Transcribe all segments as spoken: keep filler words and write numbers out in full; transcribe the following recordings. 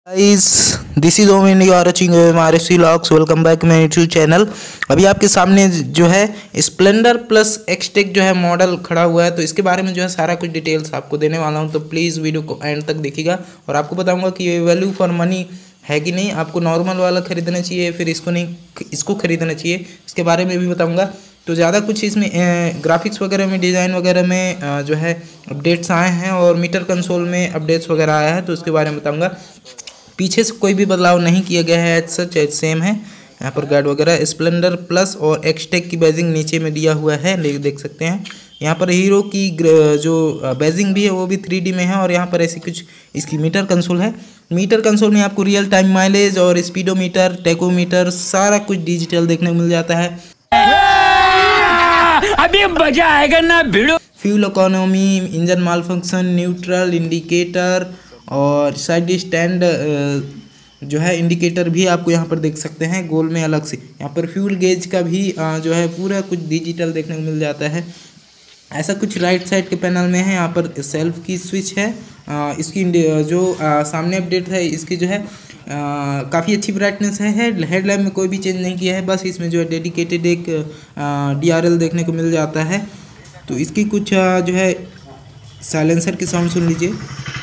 Guys this is Om you are watching हमारे सी लॉक्स। Welcome back my YouTube channel. अभी आपके सामने जो है स्प्लेंडर प्लस एक्सटेक जो है मॉडल खड़ा हुआ है, तो इसके बारे में जो है सारा कुछ डिटेल्स आपको देने वाला हूं, तो प्लीज़ वीडियो को एंड तक देखिएगा। और आपको बताऊंगा कि ये वैल्यू फॉर मनी है कि नहीं, आपको नॉर्मल वाला खरीदना चाहिए फिर इसको नहीं इसको खरीदना चाहिए, इसके बारे में भी बताऊँगा। तो ज़्यादा कुछ इसमें ग्राफिक्स वगैरह में, डिज़ाइन वगैरह में आ, जो है अपडेट्स आए हैं और मीटर कंसोल में अपडेट्स वगैरह आया है, तो इसके बारे में बताऊँगा। पीछे से कोई भी बदलाव नहीं किया गया है, एज सच एज सेम है। यहाँ पर गार्ड वगैरह स्प्लेंडर प्लस और एक्सटेक की बैजिंग नीचे में दिया हुआ है, देख सकते हैं। यहाँ पर हीरो की जो बैजिंग भी है वो भी थ्री डी में है। और यहाँ पर ऐसी कुछ इसकी मीटर कंसोल है। मीटर कंसोल में आपको रियल टाइम माइलेज और स्पीडोमीटर, टेकोमीटर सारा कुछ डिजिटल देखने को मिल जाता है। अभी मजा आएगा ना भिड़ो। Fuel economy, engine malfunction, neutral indicator और साइड स्टैंड जो है इंडिकेटर भी आपको यहाँ पर देख सकते हैं गोल में अलग से। यहाँ पर फ्यूल गेज का भी जो है पूरा कुछ डिजिटल देखने को मिल जाता है। ऐसा कुछ राइट साइड के पैनल में है। यहाँ पर सेल्फ की स्विच है। इसकी जो सामने अपडेट है इसकी जो है काफ़ी अच्छी ब्राइटनेस है। हेडलैम्प में कोई भी चेंज नहीं किया है, बस इसमें जो है डेडिकेटेड एक डी आर एल देखने को मिल जाता है। तो इसकी कुछ जो है साइलेंसर की साउंड सुन लीजिए।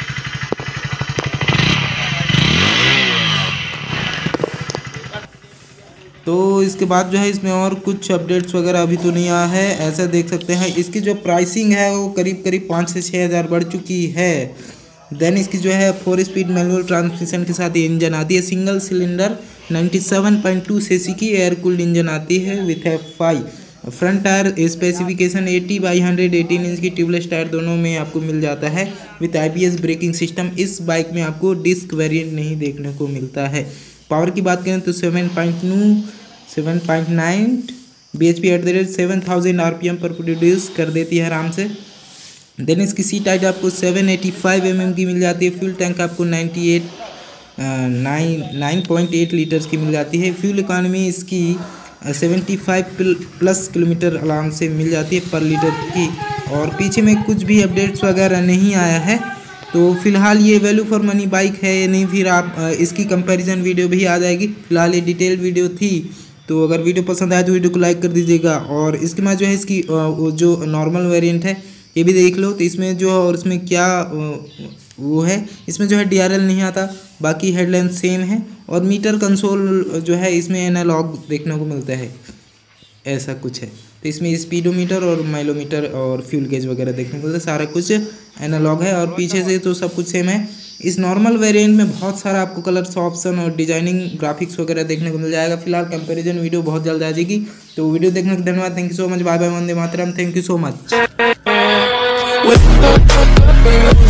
तो इसके बाद जो है इसमें और कुछ अपडेट्स वगैरह अभी तो नहीं आया है, ऐसा देख सकते हैं। इसकी जो प्राइसिंग है वो करीब करीब पाँच से छः हज़ार बढ़ चुकी है। देन इसकी जो है फोर स्पीड मैनुअल ट्रांसमिशन के साथ ये इंजन आती है। सिंगल सिलेंडर सत्तानवे पॉइंट दो सीसी की एयर कूल्ड इंजन आती है with F five. Front tyre specification अस्सी बाई हंड्रेड एटीन इंच की ट्यूबलेस टायर दोनों में आपको मिल जाता है with I B S braking system. इस बाइक में आपको डिस्क वेरिएंट नहीं देखने को मिलता है। पावर की बात करें तो सेवन पॉइंट नौ seven point nine B H P at the rate seven thousand R P M पर प्रोड्यूस कर देती है आराम से। देन इसकी सीट हाइट आपको seven eighty five M M की मिल जाती है। फ्यूल टैंक आपको ninety eight nine nine point eight litres की मिल जाती है। फ्यूल इकॉनमी इसकी सेवेंटी फाइव प्लस किलोमीटर आराम से मिल जाती है पर लीटर की। और पीछे में कुछ भी अपडेट्स वगैरह नहीं आया है, तो फिलहाल ये वैल्यू फॉर मनी बाइक है या नहीं, फिर आप इसकी कंपैरिजन वीडियो भी आ जाएगी। फिलहाल ये डिटेल वीडियो थी, तो अगर वीडियो पसंद आए तो वीडियो को लाइक कर दीजिएगा। और इसके बाद जो है इसकी जो नॉर्मल वेरिएंट है ये भी देख लो। तो इसमें जो और इसमें क्या वो है, इसमें जो है डी आर एल नहीं आता, बाकी हेडलाइन सेम है। और मीटर कंसोल जो है इसमें एनालॉग देखने को मिलता है, ऐसा कुछ है। तो इसमें स्पीडोमीटर और माइलोमीटर और फ्यूल गेज वगैरह देखने को मिलता है, सारा कुछ एनालॉग है। और पीछे से तो सब कुछ सेम है। इस नॉर्मल वेरिएंट में बहुत सारा आपको कलर्स ऑप्शन और डिजाइनिंग ग्राफिक्स वगैरह देखने को मिल जाएगा। फिलहाल कंपैरिजन वीडियो बहुत जल्द आ जाएगी। तो वीडियो देखने के धन्यवाद। Thank you so much. Bye bye, Vande Mataram. Thank you so much.